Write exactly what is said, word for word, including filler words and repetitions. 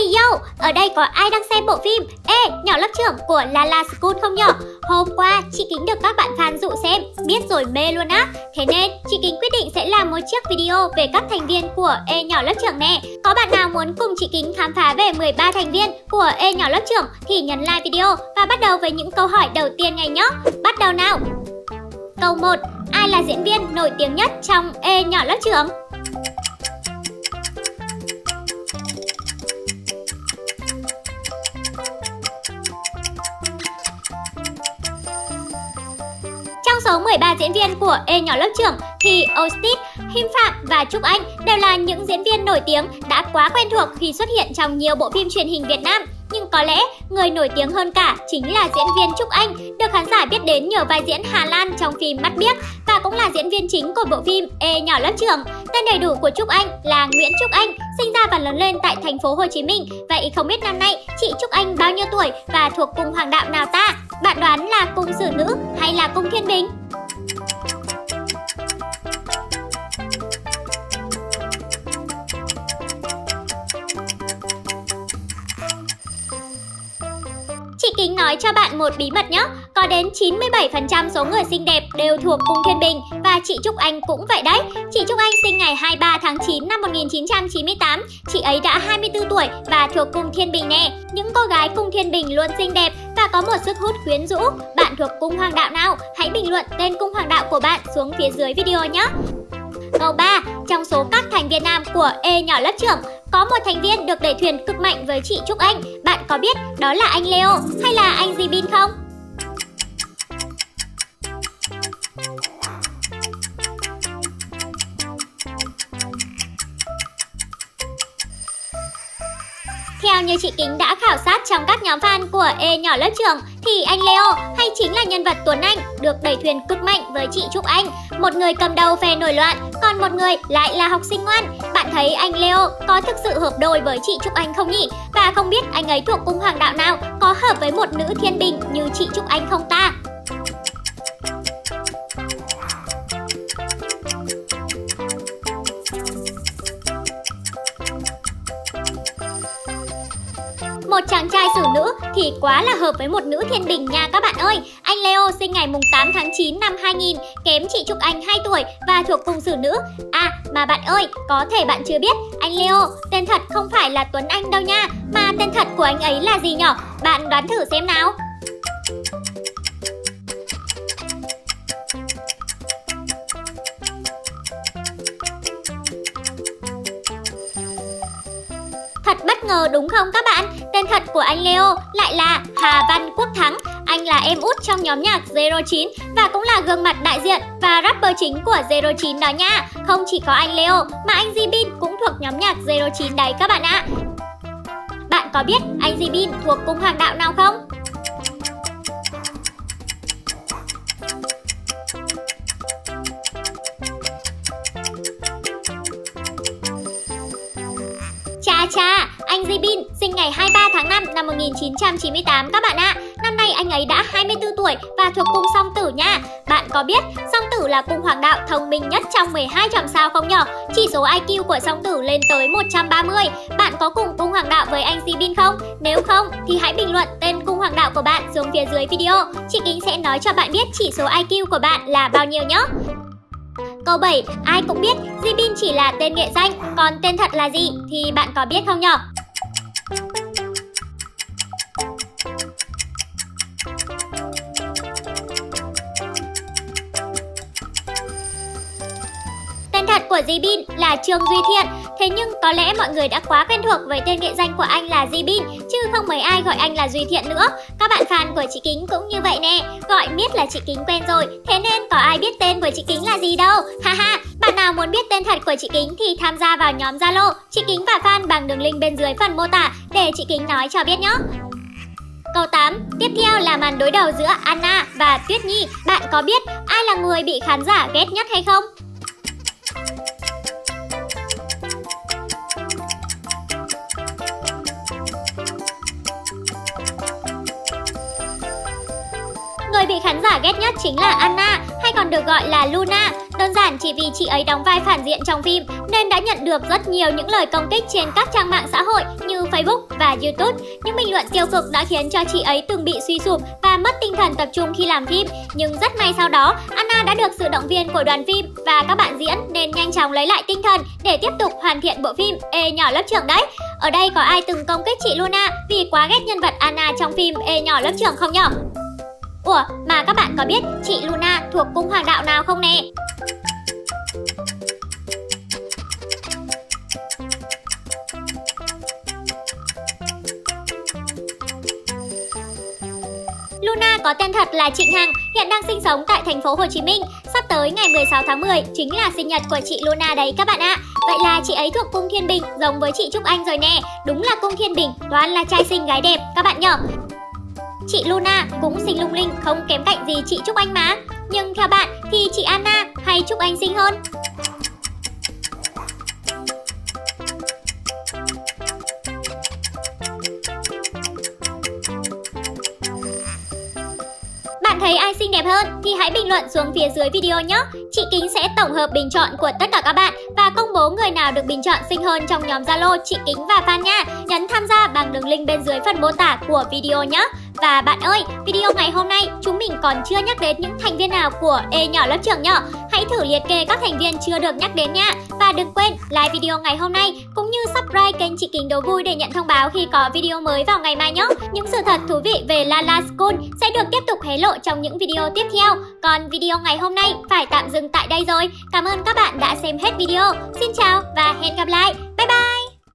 Hey yo, ở đây có ai đang xem bộ phim Ê, nhỏ lớp trưởng của Lala School không nhở? Hôm qua, chị Kính được các bạn fan dụ xem, biết rồi mê luôn á. Thế nên, chị Kính quyết định sẽ làm một chiếc video về các thành viên của Ê nhỏ lớp trưởng nè. Có bạn nào muốn cùng chị Kính khám phá về mười ba thành viên của Ê nhỏ lớp trưởng thì nhấn like video và bắt đầu với những câu hỏi đầu tiên ngay nhé. Bắt đầu nào! Câu một. Ai là diễn viên nổi tiếng nhất trong Ê nhỏ lớp trưởng? Trong số mười ba diễn viên của Ê nhỏ lớp trưởng thì Ostit, Him Phạm và Trúc Anh đều là những diễn viên nổi tiếng đã quá quen thuộc khi xuất hiện trong nhiều bộ phim truyền hình Việt Nam. Nhưng có lẽ người nổi tiếng hơn cả chính là diễn viên Trúc Anh, được khán giả biết đến nhờ vai diễn Hà Lan trong phim Mắt Biếc và cũng là diễn viên chính của bộ phim Ê nhỏ lớp trưởng. Tên đầy đủ của Trúc Anh là Nguyễn Trúc Anh, sinh ra và lớn lên tại thành phố Hồ Chí Minh. Vậy không biết năm nay chị Trúc Anh bao nhiêu tuổi và thuộc cung hoàng đạo nào ta? Bạn đoán là cung Xử Nữ hay là cung Thiên Bình? Chị Kính nói cho bạn một bí mật nhé. Có đến chín mươi bảy phần trăm số người xinh đẹp đều thuộc cung Thiên Bình và chị Trúc Anh cũng vậy đấy. Chị Trúc Anh sinh ngày hai mươi ba tháng chín năm một nghìn chín trăm chín mươi tám. Chị ấy đã hai mươi tư tuổi và thuộc cung Thiên Bình nè. Những cô gái cung Thiên Bình luôn xinh đẹp và có một sức hút quyến rũ. Bạn thuộc cung hoàng đạo nào? Hãy bình luận tên cung hoàng đạo của bạn xuống phía dưới video nhé. Câu ba. Trong số các thành viên nam của Ê nhỏ lớp trưởng, có một thành viên được đẩy thuyền cực mạnh với chị Trúc Anh. Bạn có biết đó là anh Leo hay là anh Jibin không? Theo như chị Kính đã khảo sát trong các nhóm fan của Ê nhỏ lớp trưởng thì anh Leo hay chính là nhân vật Tuấn Anh được đẩy thuyền cực mạnh với chị Trúc Anh. Một người cầm đầu phe nổi loạn, còn một người lại là học sinh ngoan. Bạn thấy anh Leo có thực sự hợp đôi với chị Trúc Anh không nhỉ? Và không biết anh ấy thuộc cung hoàng đạo nào, có hợp với một nữ thiên bình như chị Trúc Anh không ta? Một chàng trai Xử Nữ thì quá là hợp với một nữ thiên bình nha các bạn ơi. Anh Leo sinh ngày tám tháng chín năm hai nghìn, kém chị Trúc Anh hai tuổi và thuộc cung Xử Nữ. À mà bạn ơi, có thể bạn chưa biết, anh Leo tên thật không phải là Tuấn Anh đâu nha, mà tên thật của anh ấy là gì nhở? Bạn đoán thử xem nào. Thật bất ngờ đúng không các bạn? Tên thật của anh Leo lại là Hà Văn Quốc Thắng. Anh là em út trong nhóm nhạc Zero chín và cũng là gương mặt đại diện và rapper chính của Zero chín đó nha. Không chỉ có anh Leo mà anh Jibin cũng thuộc nhóm nhạc Zero chín đấy các bạn ạ. Bạn có biết anh Jibin thuộc cung hoàng đạo nào không? Cha cha, anh Jibin sinh ngày hai mươi ba tháng năm năm một nghìn chín trăm chín mươi tám các bạn ạ. Năm nay anh ấy đã hai mươi tư tuổi và thuộc cung Song Tử nha. Bạn có biết Song Tử là cung hoàng đạo thông minh nhất trong mười hai chòm sao không nhở? Chỉ số I Q của Song Tử lên tới một trăm ba mươi. Bạn có cùng cung hoàng đạo với anh Jibin không? Nếu không thì hãy bình luận tên cung hoàng đạo của bạn xuống phía dưới video. Chị Kính sẽ nói cho bạn biết chỉ số I Q của bạn là bao nhiêu nhé. Câu bảy. Ai cũng biết Jibin chỉ là tên nghệ danh, còn tên thật là gì thì bạn có biết không nhở? Tên thật của Jibin là Trương Duy Thiện. Thế nhưng có lẽ mọi người đã quá quen thuộc với tên nghệ danh của anh là Jibin, chứ không mấy ai gọi anh là Duy Thiện nữa. Các bạn fan của chị Kính cũng như vậy nè, gọi miết là chị Kính quen rồi, thế nên có ai biết tên của chị Kính là gì đâu. Haha, bạn nào muốn biết tên thật của chị Kính thì tham gia vào nhóm Zalo chị Kính và fan bằng đường link bên dưới phần mô tả để chị Kính nói cho biết nhé. Câu tám. Tiếp theo là màn đối đầu giữa Anna và Tuyết Nhi. Bạn có biết ai là người bị khán giả ghét nhất hay không? Người bị khán giả ghét nhất chính là Anna, hay còn được gọi là Luna. Đơn giản chỉ vì chị ấy đóng vai phản diện trong phim nên đã nhận được rất nhiều những lời công kích trên các trang mạng xã hội như như Facebook và YouTube. Những bình luận tiêu cực đã khiến cho chị ấy từng bị suy sụp và mất tinh thần tập trung khi làm phim. Nhưng rất may sau đó, Anna đã được sự động viên của đoàn phim và các bạn diễn nên nhanh chóng lấy lại tinh thần để tiếp tục hoàn thiện bộ phim Ê nhỏ lớp trưởng đấy. Ở đây có ai từng công kích chị Luna vì quá ghét nhân vật Anna trong phim Ê nhỏ lớp trưởng không nhở? Ủa, mà các bạn có biết chị Luna thuộc cung hoàng đạo nào không nè? Luna có tên thật là Trịnh Hằng, hiện đang sinh sống tại thành phố Hồ Chí Minh. Sắp tới ngày mười sáu tháng mười chính là sinh nhật của chị Luna đấy các bạn ạ. Vậy là chị ấy thuộc cung Thiên Bình giống với chị Trúc Anh rồi nè. Đúng là cung Thiên Bình toàn là trai xinh gái đẹp các bạn nhở. Chị Luna cũng xinh lung linh không kém cạnh gì chị Trúc Anh mà. Nhưng theo bạn thì chị Anna hay Trúc Anh xinh hơn? Bạn thấy ai xinh đẹp hơn thì hãy bình luận xuống phía dưới video nhé. Chị Kính sẽ tổng hợp bình chọn của tất cả các bạn và công bố người nào được bình chọn xinh hơn trong nhóm Zalo chị Kính và fan nha. Nhấn tham gia bằng đường link bên dưới phần mô tả của video nhé. Và bạn ơi, video ngày hôm nay chúng mình còn chưa nhắc đến những thành viên nào của Ê nhỏ lớp trưởng nhở. Hãy thử liệt kê các thành viên chưa được nhắc đến nha. Và đừng quên like video ngày hôm nay cũng như subscribe kênh chị Kính Đố Vui để nhận thông báo khi có video mới vào ngày mai nhé. Những sự thật thú vị về Lala School sẽ được tiếp tục hé lộ trong những video tiếp theo. Còn video ngày hôm nay phải tạm dừng tại đây rồi. Cảm ơn các bạn đã xem hết video. Xin chào và hẹn gặp lại. Bye bye!